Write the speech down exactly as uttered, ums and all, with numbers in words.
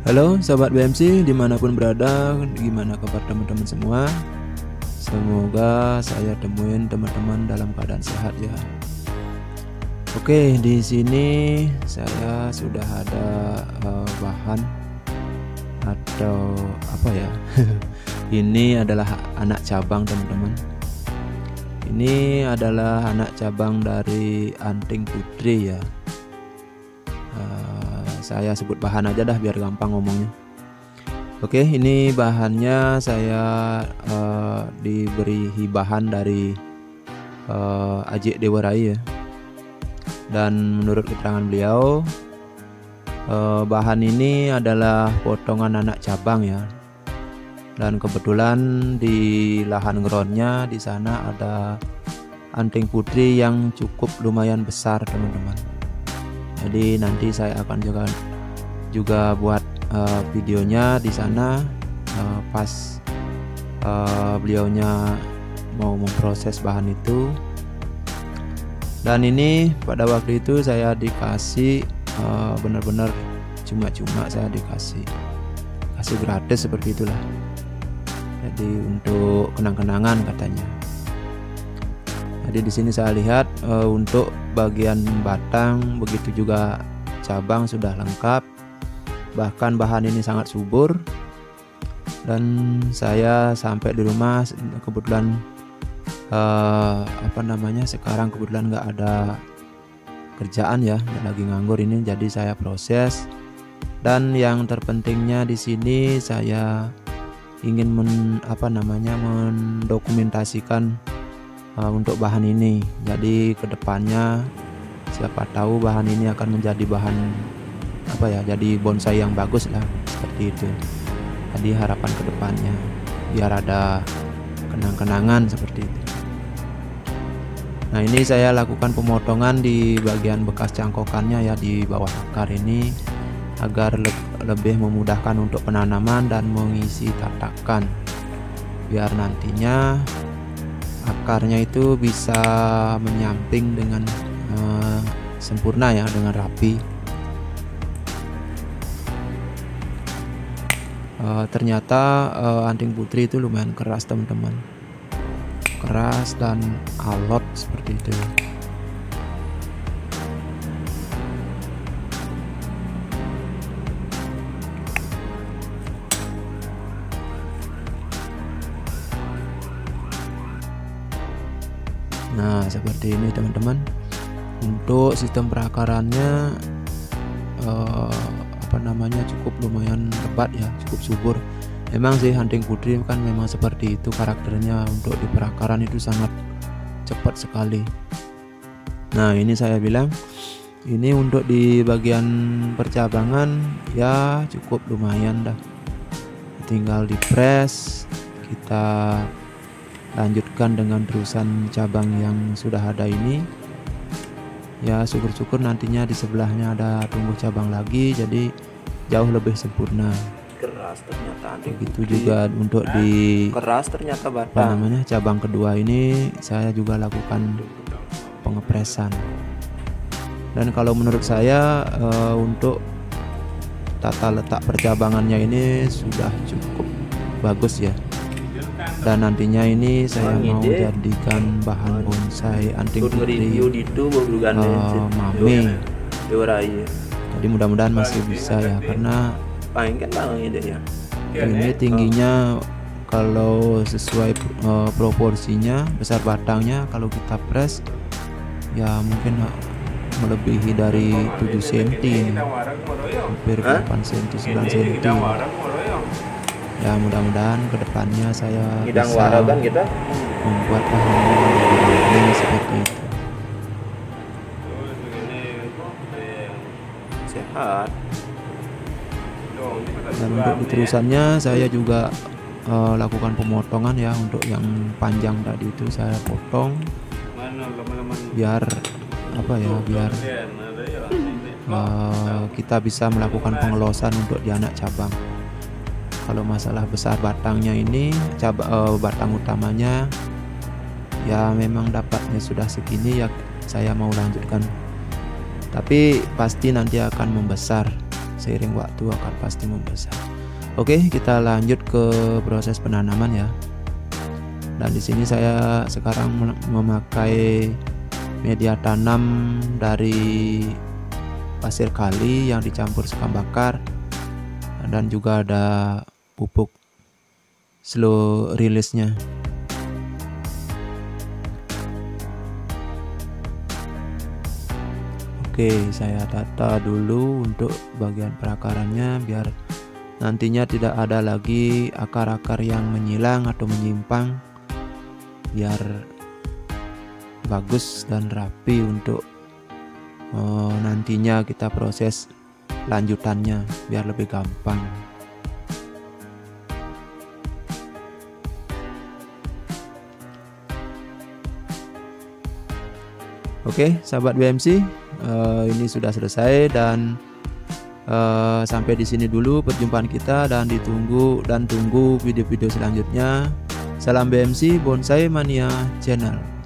Halo Sobat B M C dimanapun berada, gimana kabar teman-teman semua? Semoga saya temuin teman-teman dalam keadaan sehat ya. Oke, di sini saya sudah ada uh, bahan atau apa ya? Ini adalah anak cabang teman-teman. Ini adalah anak cabang dari anting putri ya. Saya sebut bahan aja dah biar gampang ngomongnya. Oke, ini bahannya saya uh, diberi hibahan dari uh, Ajik Dewa Rai ya. Dan menurut keterangan beliau, uh, bahan ini adalah potongan anak cabang ya. Dan kebetulan di lahan groundnya di sana ada anting putri yang cukup lumayan besar teman-teman. Jadi nanti saya akan juga juga buat uh, videonya di sana uh, pas uh, beliaunya mau memproses bahan itu. Dan ini pada waktu itu saya dikasih uh, benar-benar cuma-cuma, saya dikasih kasih gratis seperti itulah. Jadi untuk kenang-kenangan katanya. Jadi di sini saya lihat uh, untuk bagian batang begitu juga cabang sudah lengkap, bahkan bahan ini sangat subur. Dan saya sampai di rumah kebetulan uh, apa namanya sekarang kebetulan nggak ada kerjaan ya, lagi nganggur ini, jadi saya proses. Dan yang terpentingnya di sini saya ingin men, apa namanya mendokumentasikan Uh, untuk bahan ini. Jadi kedepannya siapa tahu bahan ini akan menjadi bahan apa ya, jadi bonsai yang bagus lah seperti itu. Jadi harapan kedepannya biar ada kenang-kenangan seperti itu. Nah, ini saya lakukan pemotongan di bagian bekas cangkokannya ya, di bawah akar ini agar le lebih memudahkan untuk penanaman dan mengisi tatakan, biar nantinya akarnya itu bisa menyamping dengan uh, sempurna ya, dengan rapi. Uh, ternyata uh, anting putri itu lumayan keras teman-teman, keras dan alot seperti itu. Nah, seperti ini teman-teman. Untuk sistem perakarannya eh, apa namanya cukup lumayan lebat ya, cukup subur. Memang sih anting putri kan memang seperti itu karakternya, untuk di perakaran itu sangat cepat sekali. Nah, ini saya bilang ini untuk di bagian percabangan ya cukup lumayan dah. Tinggal di press, kita lanjutkan dengan terusan cabang yang sudah ada ini ya. Syukur-syukur nantinya di sebelahnya ada tumbuh cabang lagi, jadi jauh lebih sempurna. Keras ternyata anting begitu putri. Juga untuk di keras ternyata batang. apa namanya cabang kedua ini saya juga lakukan pengepresan. Dan kalau menurut saya uh, untuk tata letak percabangannya ini sudah cukup bagus ya. Dan nantinya ini saya mau jadikan bahan bonsai anting putri uh, mame. Jadi mudah-mudahan masih bisa ya, karena ini tingginya kalau sesuai uh, proporsinya, besar batangnya kalau kita press ya mungkin melebihi dari tujuh sentimeter, hampir delapan sentimeter, sembilan sentimeter. Ya mudah-mudahan kedepannya saya Hidang bisa waragan kita membuat bahan ini seperti itu. Sehat. Dan untuk diterusannya saya juga uh, lakukan pemotongan ya. Untuk yang panjang tadi itu saya potong biar apa ya, biar uh, kita bisa melakukan pengelosan untuk di anak cabang. Kalau masalah besar batangnya ini, cab uh, batang utamanya ya memang dapatnya sudah segini ya, saya mau lanjutkan. Tapi pasti nanti akan membesar seiring waktu akan pasti membesar. Oke, kita lanjut ke proses penanaman ya. Dan di sini saya sekarang memakai media tanam dari pasir kali yang dicampur sekam bakar, dan juga ada pupuk slow release-nya. Oke, saya tata dulu untuk bagian perakarannya biar nantinya tidak ada lagi akar-akar yang menyilang atau menyimpang, biar bagus dan rapi untuk uh, nantinya kita proses lanjutannya biar lebih gampang. Oke, sahabat B M C, uh, ini sudah selesai dan uh, sampai di sini dulu perjumpaan kita, dan ditunggu dan tunggu video-video selanjutnya. Salam B M C Bonsai Mania Channel.